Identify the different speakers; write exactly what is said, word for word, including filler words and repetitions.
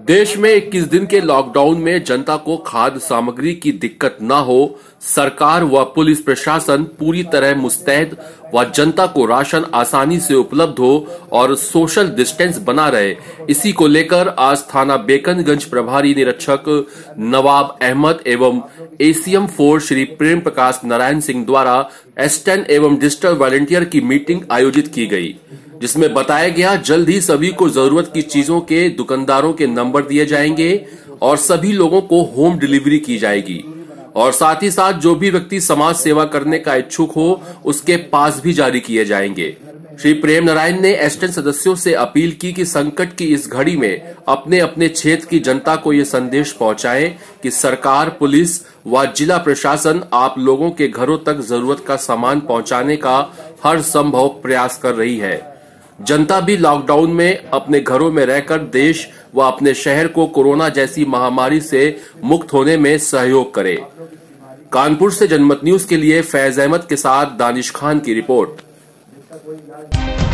Speaker 1: देश में इक्कीस दिन के लॉकडाउन में जनता को खाद्य सामग्री की दिक्कत न हो, सरकार व पुलिस प्रशासन पूरी तरह मुस्तैद व जनता को राशन आसानी से उपलब्ध हो और सोशल डिस्टेंस बना रहे। इसी को लेकर आज थाना बेकनगंज प्रभारी निरीक्षक नवाब अहमद एवं एसीएम फोर श्री प्रेम प्रकाश नारायण सिंह द्वारा एस टेन एवं डिजिटल वॉलंटियर की मीटिंग आयोजित की गई, जिसमें बताया गया जल्द ही सभी को जरूरत की चीजों के दुकानदारों के नंबर दिए जाएंगे और सभी लोगों को होम डिलीवरी की जाएगी और साथ ही साथ जो भी व्यक्ति समाज सेवा करने का इच्छुक हो उसके पास भी जारी किए जाएंगे। श्री प्रेम नारायण ने एस टेन सदस्यों से अपील की कि संकट की इस घड़ी में अपने अपने क्षेत्र की जनता को ये संदेश पहुंचाएं कि सरकार, पुलिस व जिला प्रशासन आप लोगों के घरों तक जरूरत का सामान पहुंचाने का हर संभव प्रयास कर रही है। जनता भी लॉकडाउन में अपने घरों में रहकर देश व अपने शहर को कोरोना जैसी महामारी से मुक्त होने में सहयोग करे। कानपुर से जनमत न्यूज के लिए फैज अहमद के साथ दानिश खान की रिपोर्ट।